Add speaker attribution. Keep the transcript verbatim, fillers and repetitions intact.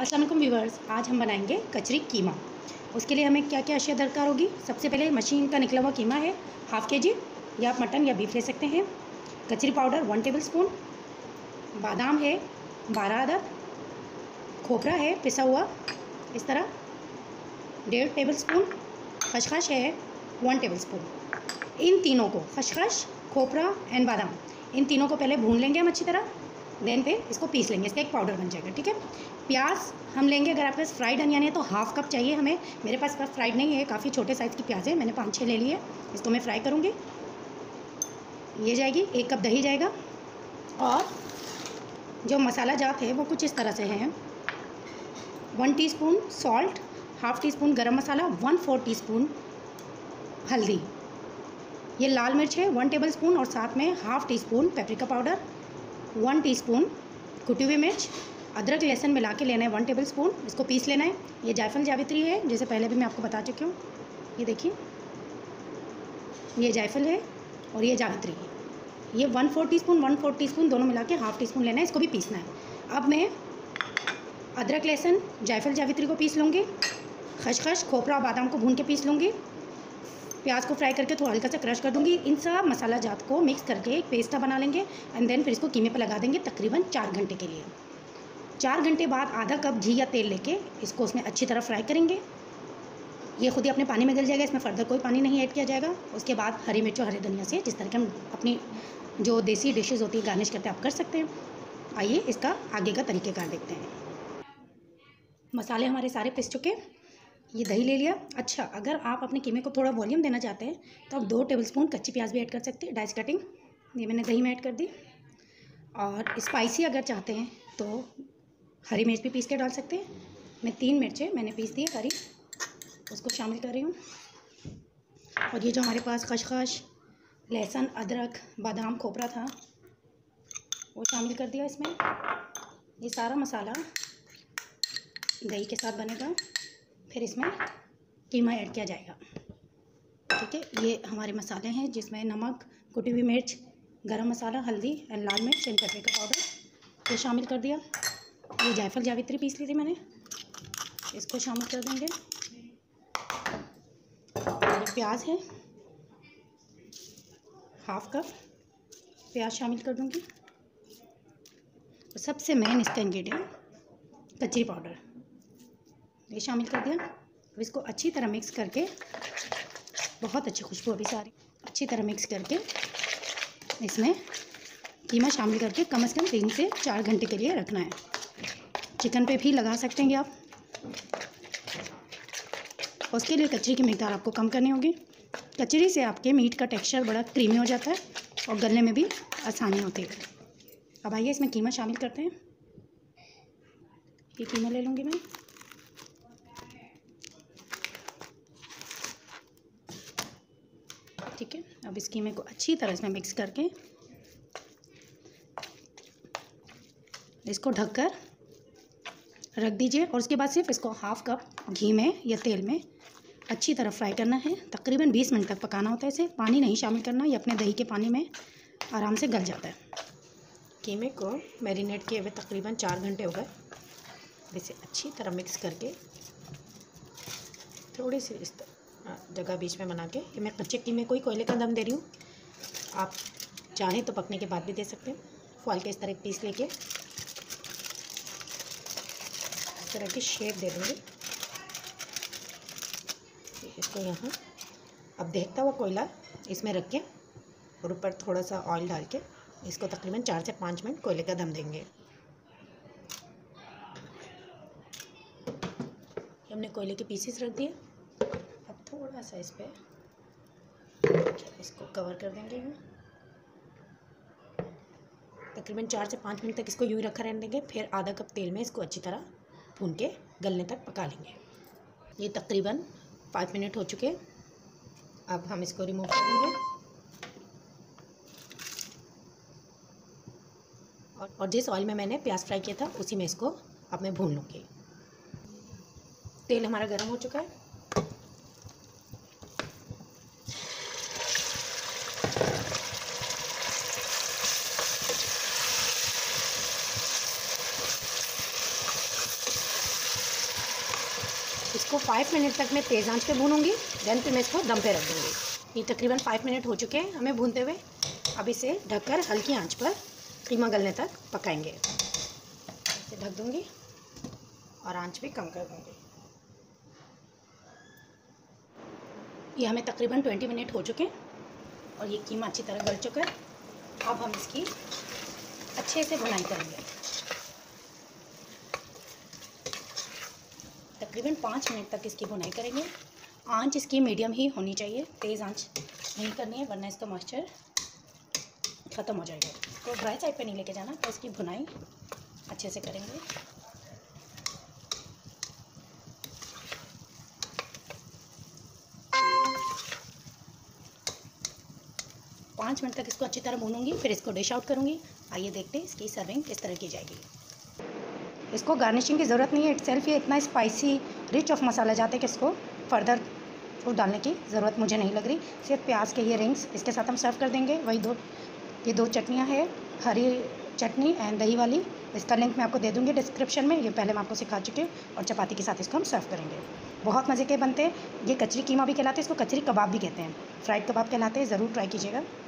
Speaker 1: अस्सलाम वालेकुम व्यूअर्स, आज हम बनाएंगे कचरी कीमा। उसके लिए हमें क्या क्या अशिया दरकार होगी। सबसे पहले मशीन का निकला हुआ कीमा है हाफ़ के जी, या आप मटन या बीफ ले सकते हैं। कचरी पाउडर वन टेबल स्पून, बादाम है बारह अदद, खोपरा है पिसा हुआ इस तरह डेढ़ टेबल स्पून, खसखस है वन टेबल स्पून। इन तीनों को खसखस, खोपरा एंड बादाम, इन तीनों को पहले भून लेंगे हम अच्छी तरह, देन फिर इसको पीस लेंगे, इसका एक पाउडर बन जाएगा। ठीक है। प्याज हम लेंगे, अगर आपके पास फ्राइड अनियन है तो हाफ़ कप चाहिए हमें। मेरे पास फ्राइड नहीं है, काफ़ी छोटे साइज़ की प्याज है, मैंने पाँच छः ले लिए। इसको मैं फ्राई करूँगी। ये जाएगी, एक कप दही जाएगा, और जो मसाला जात है वो कुछ इस तरह से है। One teaspoon salt, half teaspoon garam masala, one four teaspoon हल्दी, ये लाल मिर्च है वन टेबल स्पून, और साथ में half teaspoon paprika powder, one teaspoon कुटी हुई मिर्च, अदरक लहसुन मिला के लेना है वन टेबल स्पून, इसको पीस लेना है। ये जायफल जावित्री है, जैसे पहले भी मैं आपको बता चुकी हूँ। ये देखिए, ये जायफल है और ये जावित्री है। ये one four teaspoon one four teaspoon दोनों मिला के हाफ़ टी स्पून लेना है, इसको भी पीसना है। अब मैं अदरक लहसुन जायफल जावित्री को पीस लूँगी, खसखस खोपरा और बादाम को भून के पीस लूँगी, प्याज को फ्राई करके थोड़ा हल्का सा क्रश कर दूँगी। इन सब मसाला जात को मिक्स करके एक पेस्टा बना लेंगे, एंड देन फिर इसको कीमे पर लगा देंगे तकरीबन चार घंटे के लिए। चार घंटे बाद आधा कप घी या तेल लेके इसको उसमें अच्छी तरह फ्राई करेंगे। ये खुद ही अपने पानी में गल जाएगा, इसमें फर्दर कोई पानी नहीं ऐड किया जाएगा। उसके बाद हरी मिर्च और हरे धनिया से, जिस तरह के हम अपनी जो देसी डिशेज़ होती है गार्निश करते हैं, आप कर सकते हैं। आइए इसका आगे का तरीक़ेकार देखते हैं। मसाले हमारे सारे पिस चुके। ये दही ले लिया। अच्छा, अगर आप अपने कीमे को थोड़ा वॉल्यूम देना चाहते हैं तो आप दो टेबलस्पून कच्ची प्याज भी ऐड कर सकते हैं, डाइस कटिंग। ये मैंने दही में ऐड कर दी। और स्पाइसी अगर चाहते हैं तो हरी मिर्च भी पीस के डाल सकते हैं। मैं तीन मिर्चें मैंने पीस दी हरी, उसको शामिल कर रही हूँ। और ये जो हमारे पास खसखस, लहसुन, अदरक, बादाम, खोपरा था, वो शामिल कर दिया इसमें। ये सारा मसाला दही के साथ बनेगा, फिर इसमें कीमा ऐड किया जाएगा। ठीक है। ये हमारे मसाले हैं, जिसमें नमक, कुटी हुई मिर्च, गरम मसाला, हल्दी एंड लाल मिर्च एंड पेपरिका पाउडर, ये शामिल कर दिया। ये जायफल जावित्री पीस ली थी मैंने, इसको शामिल कर देंगे। ये प्याज है, हाफ कप प्याज शामिल कर दूँगी। और सबसे मेन इसका इंग्रेडिएंट कचरी पाउडर, ये शामिल कर दिया। अब इसको अच्छी तरह मिक्स करके, बहुत अच्छी खुशबू अभी सारी, अच्छी तरह मिक्स करके इसमें कीमा शामिल करके कम से कम तीन से चार घंटे के लिए रखना है। चिकन पे भी लगा सकते हैं आप। उसके लिए कचरी की मिकदार आपको कम करनी होगी। कचरी से आपके मीट का टेक्सचर बड़ा क्रीमी हो जाता है और गलने में भी आसानी होती है। अब आइए इसमें कीमा शामिल करते हैं। ये कीमा ले लूँगी मैं। ठीक है। अब इस कीमे को अच्छी तरह इसमें मिक्स करके इसको ढककर रख दीजिए, और उसके बाद सिर्फ इसको हाफ कप घी में या तेल में अच्छी तरह फ्राई करना है। तकरीबन बीस मिनट तक पकाना होता है इसे, पानी नहीं शामिल करना, ये अपने दही के पानी में आराम से गल जाता है। कीमे को मैरिनेट किए हुए तकरीबन चार घंटे हो गए। इसे अच्छी तरह मिक्स करके थोड़ी सी इस जगह बीच में बना के, ये मैं कच्चे कीमे को ही कोयले का दम दे रही हूँ। आप चाहें तो पकने के बाद भी दे सकते हैं। फॉल के इस तरह पीस लेके इस तरह की शेप दे देंगे इसको यहाँ। अब देखता हुआ कोयला इसमें रख के और ऊपर थोड़ा सा ऑयल डाल के इसको तकरीबन चार से पाँच मिनट कोयले का दम देंगे। हमने कोयले के पीसेस रख दिए। अब थोड़ा सा इस पे इसको कवर कर देंगे। तकरीबन चार से पाँच मिनट तक इसको यूँ ही रखा रहने देंगे। फिर आधा कप तेल में इसको अच्छी तरह भून के गलने तक पका लेंगे। ये तकरीबन पाँच मिनट हो चुके। अब हम इसको रिमूव कर देंगे, और, और जिस ऑयल में मैंने प्याज फ्राई किया था उसी में इसको अब मैं भून लूँगी। तेल हमारा गर्म हो चुका है। इसको फाइव मिनट तक मैं तेज़ आंच पे भूनूंगी। देन फिर मैं इसको दम पे रख दूँगी। ये तकरीबन फाइव मिनट हो चुके हैं हमें भूनते हुए। अब इसे ढककर हल्की आंच पर कीमा गलने तक पकाएंगे। इसे ढक दूँगी और आंच भी कम कर दूँगी। ये हमें तकरीबन ट्वेंटी मिनट हो चुके हैं और ये कीमा अच्छी तरह गल चुका है। अब हम इसकी अच्छे से भुनाई करेंगे। तकरीबन पाँच मिनट तक इसकी भुनाई करेंगे। आंच इसकी मीडियम ही होनी चाहिए, तेज़ आंच नहीं करनी है वरना इसका मॉइस्चर ख़त्म हो जाएगा। तो ड्राई साइड पे नहीं लेके जाना, तो इसकी भुनाई अच्छे से करेंगे। पाँच मिनट तक इसको अच्छी तरह भूनूंगी, फिर इसको डिश आउट करूँगी। आइए देखते हैं इसकी सर्विंग किस तरह की जाएगी। इसको गार्निशिंग की ज़रूरत नहीं है, इट सेल्फ ये इतना स्पाइसी रिच ऑफ मसाला जाते हैं कि इसको फर्दर फूड डालने की ज़रूरत मुझे नहीं लग रही। सिर्फ प्याज के ये रिंग्स इसके साथ हम सर्व कर देंगे। वही दो ये दो चटनियाँ हैं, हरी चटनी एंड दही वाली। इसका लिंक मैं आपको दे दूँगी डिस्क्रिप्शन में। ये पहले मैं आपको सिखा चुकी हूँ और चपाती के साथ इसको हम सर्व करेंगे। बहुत मज़े के बनते हैं। ये कचरी कीमा भी कहलाते हैं, इसको कचरी कबाब भी कहते हैं, फ्राइड कबाब कहलाते हैं। ज़रूर ट्राई कीजिएगा।